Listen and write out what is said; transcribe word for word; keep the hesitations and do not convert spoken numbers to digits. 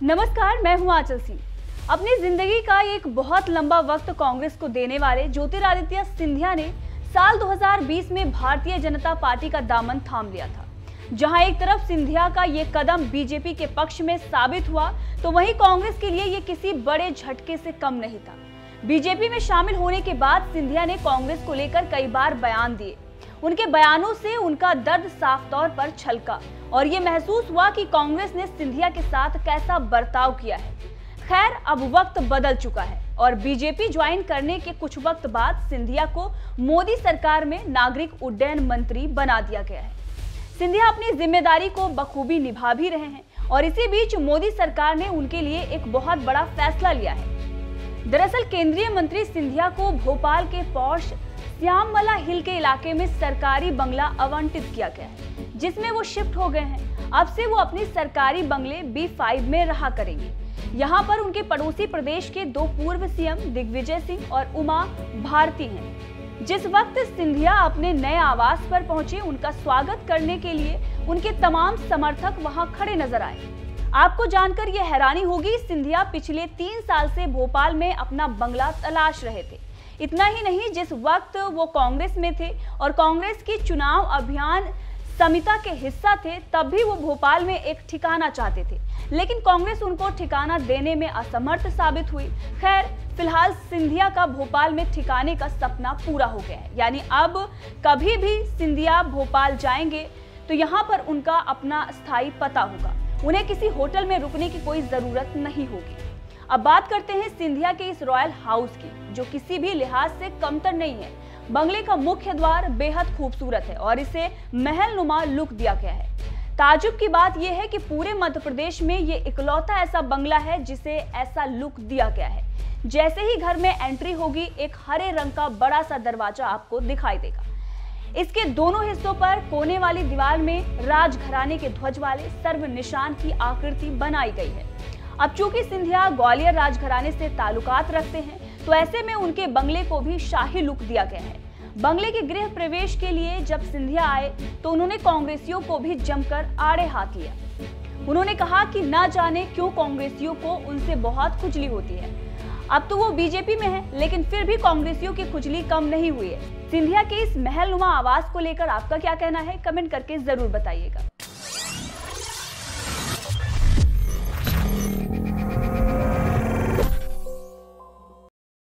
नमस्कार, मैं हूं आंचल सिंह। अपनी जिंदगी का एक बहुत लंबा वक्त कांग्रेस को देने वाले ज्योतिरादित्य सिंधिया ने साल दो हज़ार बीस में भारतीय जनता पार्टी का दामन थाम लिया था। जहां एक तरफ सिंधिया का ये कदम बीजेपी के पक्ष में साबित हुआ, तो वहीं कांग्रेस के लिए ये किसी बड़े झटके से कम नहीं था। बीजेपी में शामिल होने के बाद सिंधिया ने कांग्रेस को लेकर कई बार बयान दिए। उनके बयानों से उनका दर्द साफ तौर पर छलका और ये महसूस हुआ कि कांग्रेस ने सिंधिया के साथ कैसा बर्ताव किया है। खैर, अब वक्त बदल चुका है और बीजेपी ज्वाइन करने के कुछ वक्त बाद सिंधिया को मोदी सरकार में नागरिक उड्डयन मंत्री बना दिया गया है। सिंधिया अपनी जिम्मेदारी को बखूबी निभा भी रहे हैं और इसी बीच मोदी सरकार ने उनके लिए एक बहुत बड़ा फैसला लिया है। दरअसल केंद्रीय मंत्री सिंधिया को भोपाल के पॉश श्यामला हिल के इलाके में सरकारी बंगला आवंटित किया गया है, जिसमें वो शिफ्ट हो गए हैं। अब से वो अपनी सरकारी बंगले बी फाइव में रहा करेंगे। यहाँ पर उनके पड़ोसी प्रदेश के दो पूर्व सीएम दिग्विजय सिंह और उमा भारती हैं। जिस वक्त सिंधिया अपने नए आवास पर पहुंचे, उनका स्वागत करने के लिए उनके तमाम समर्थक वहां खड़े नजर आए। आपको जानकर यह हैरानी होगी, सिंधिया पिछले तीन साल से भोपाल में अपना बंगला तलाश रहे थे। इतना ही नहीं, जिस वक्त वो कांग्रेस में थे और कांग्रेस की चुनाव अभियान समिति के हिस्सा थे, तब भी वो भोपाल में एक ठिकाना चाहते थे, लेकिन कांग्रेस उनको ठिकाना देने में असमर्थ साबित हुई। खैर, फिलहाल सिंधिया का भोपाल में ठिकाने का सपना पूरा हो गया है। यानी अब कभी भी सिंधिया भोपाल जाएंगे तो यहाँ पर उनका अपना स्थायी पता होगा। उन्हें किसी होटल में रुकने की कोई जरूरत नहीं होगी। अब बात करते हैं सिंधिया के इस रॉयल हाउस की, जो किसी भी लिहाज से कमतर नहीं है। बंगले का मुख्य द्वार बेहद खूबसूरत है और इसे महल नुमा लुक दिया गया है। ताजुब की बात यह है कि पूरे मध्य प्रदेश में ये इकलौता ऐसा बंगला है जिसे ऐसा लुक दिया गया है। जैसे ही घर में एंट्री होगी, एक हरे रंग का बड़ा सा दरवाजा आपको दिखाई देगा। इसके दोनों हिस्सों पर कोने वाली दीवार में राजघराने के ध्वज वाले सर्व निशान की आकृति बनाई गई है। अब चूंकि सिंधिया ग्वालियर राजघराने से ताल्लुकात रखते हैं, तो ऐसे में उनके बंगले को भी शाही लुक दिया गया है। बंगले के गृह प्रवेश के लिए जब सिंधिया आए, तो उन्होंने कांग्रेसियों को भी जमकर आड़े हाथ लिया। उन्होंने कहा कि ना जाने क्यों कांग्रेसियों को उनसे बहुत खुजली होती है। अब तो वो बीजेपी में है, लेकिन फिर भी कांग्रेसियों की खुजली कम नहीं हुई है। सिंधिया के इस महलनुमा आवास को लेकर आपका क्या कहना है, कमेंट करके जरूर बताइएगा।